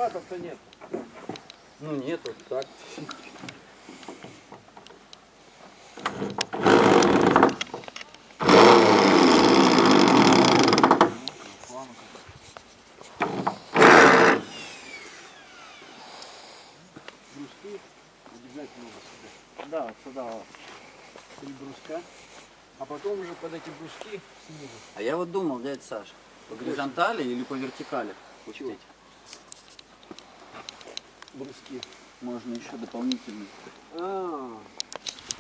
захватов-то нет. Ну нет, вот так. Бруски обязательно надо сюда. Да, вот сюда вот. 3 бруска. А потом уже под эти бруски снизу. А я вот думал, дядь Саш, по горизонтали или по вертикали пустить? Бруски. Можно еще дополнительно.